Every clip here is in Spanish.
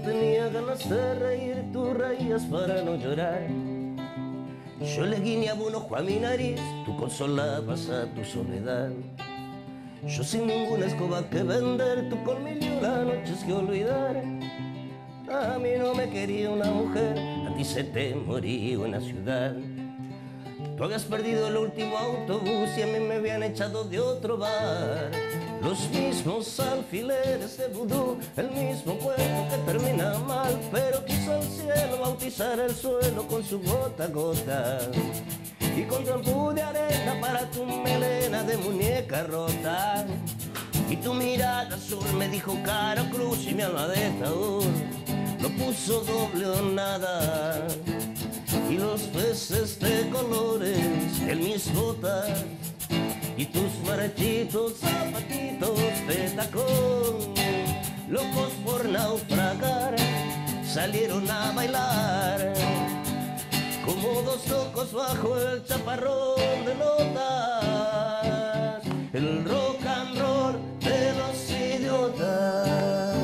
tenía ganas de reír, tú reías para no llorar. Yo le guiñaba un ojo a mi nariz, tú consolabas a tu soledad. Yo sin ninguna escoba que vender, tú con mil y una noches que olvidar. A mí no me quería una mujer, a ti se te moría una ciudad. Tú habías perdido el último autobús y a mí me habían echado de otro bar. Los mismos alfileres de vudú, el mismo cuento que termina mal, pero quiso el cielo bautizar el suelo con su gota a gota. Y con trampú de arena para tu melena de muñeca rota. Y tu mirada azul me dijo cara o cruz y mi alma de ataúd lo puso doble o nada. Y los peces de colores en mis botas y tus marachitos zapatitos de tacón, locos por naufragar, salieron a bailar como dos locos bajo el chaparrón de notas, el rock and roll de los idiotas.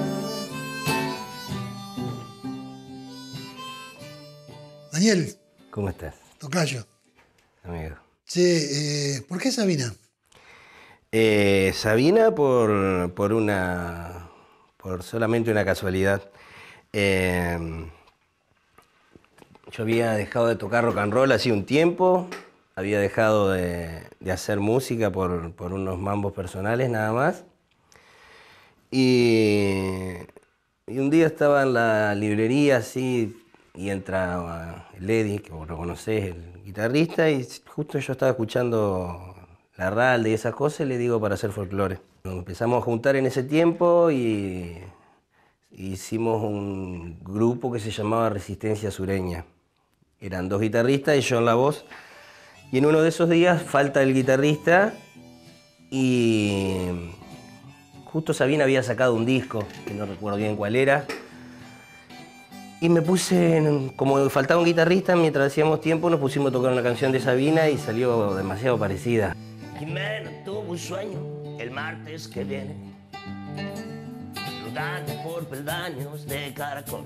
Daniel. ¿Cómo estás? Tocayo. Amigo. Che, ¿por qué Sabina? Sabina por solamente una casualidad. Yo había dejado de tocar rock and roll hace un tiempo, había dejado de hacer música por unos mambos personales nada más. Y un día estaba en la librería así y entra el Eddie, que vos lo conocés, el guitarrista, y justo yo estaba escuchando Larralde y esas cosas y le digo para hacer folclore. Nos empezamos a juntar en ese tiempo y hicimos un grupo que se llamaba Resistencia Sureña. Eran dos guitarristas y yo en la voz. Y en uno de esos días falta el guitarrista y justo Sabina había sacado un disco, que no recuerdo bien cuál era. Y me puse, como faltaba un guitarrista, mientras hacíamos tiempo nos pusimos a tocar una canción de Sabina y salió demasiado parecida. Jimena tuvo un sueño el martes que viene, rodando por peldaños de caracol.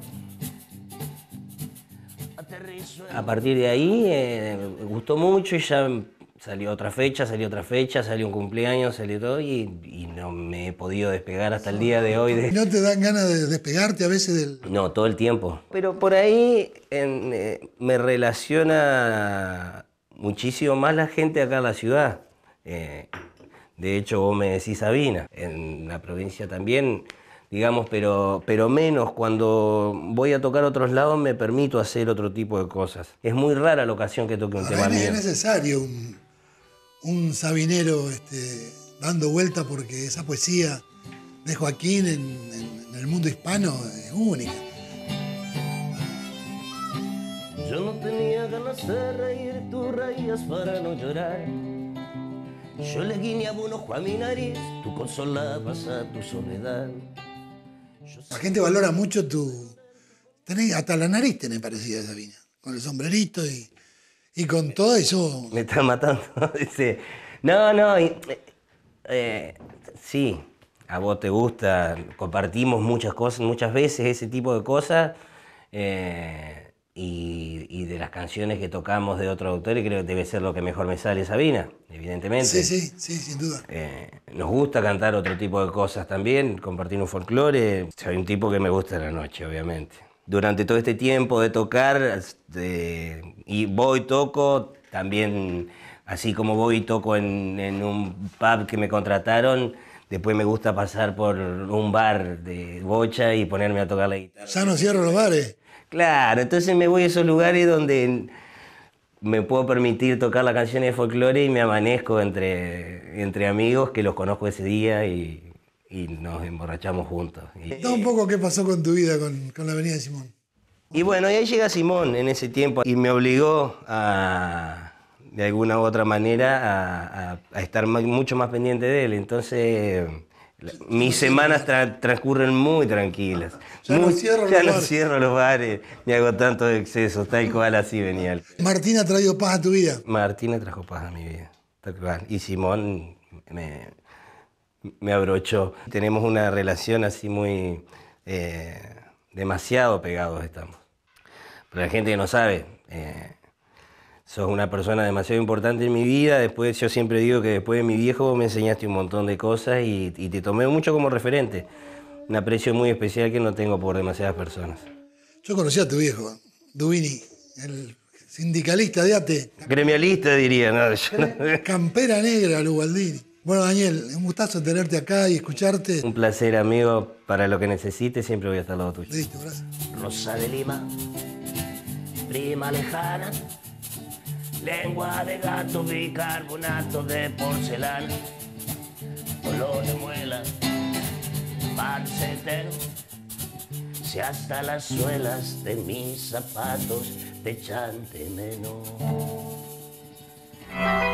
A partir de ahí me gustó mucho y ya salió otra fecha, salió un cumpleaños, salió todo y no me he podido despegar hasta el día de hoy. ¿No te dan ganas de despegarte a veces del...? No, todo el tiempo. Pero por ahí me relaciona muchísimo más la gente acá en la ciudad. De hecho, vos me decís Sabina, en la provincia también, digamos, pero menos. Cuando voy a tocar a otros lados me permito hacer otro tipo de cosas. Es muy rara la ocasión que toque un tema mío. Es necesario un sabinero dando vuelta porque esa poesía de Joaquín en el mundo hispano es única. Yo no tenía ganas de reír, tú reías para no llorar. Yo le guiñaba un ojo a mi nariz, tú consolabas a tu soledad. La gente valora mucho hasta la nariz tenés parecida a Sabina, con el sombrerito y con todo eso. Me está matando, dice. No, sí, a vos te gusta, compartimos muchas cosas, muchas veces ese tipo de cosas, y de las canciones que tocamos de otros autores creo que debe ser lo que mejor me sale Sabina, evidentemente. Sí, sin duda. Nos gusta cantar otro tipo de cosas también, compartir un folclore. Soy un tipo que me gusta la noche, obviamente. Durante todo este tiempo de tocar, y voy, toco, también, así como voy y toco en un pub que me contrataron, después me gusta pasar por un bar de bocha y ponerme a tocar la guitarra. ¿Ya no cierro los bares? Claro, entonces me voy a esos lugares donde me puedo permitir tocar las canciones de folclore y me amanezco entre amigos que los conozco ese día y nos emborrachamos juntos. Da un poco qué pasó con tu vida con la Avenida de Simón. Y bueno, y ahí llega Simón en ese tiempo y me obligó de alguna u otra manera a estar mucho más pendiente de él. Entonces mis semanas transcurren muy tranquilas. Ya no cierro los bares, ni hago tantos excesos, tal cual así venía. Martín ha traído paz a tu vida. Martina trajo paz a mi vida, tal cual. Y Simón me abrochó. Tenemos una relación así muy demasiado pegados estamos. Para la gente que no sabe, sos una persona demasiado importante en mi vida. Después, yo siempre digo que después de mi viejo me enseñaste un montón de cosas y te tomé mucho como referente. Un aprecio muy especial que no tengo por demasiadas personas. Yo conocí a tu viejo, Dubini, el sindicalista de ATE. Gremialista diría, ¿no? Campera negra, Lugaldini. Bueno, Daniel, un gustazo tenerte acá y escucharte. Un placer, amigo. Para lo que necesites, siempre voy a estar al lado tuyo. Listo, gracias. Rosa de Lima, prima lejana, lengua de gato, bicarbonato de porcelana, olor de muela, marcetero, si hasta las suelas de mis zapatos te echan de menos.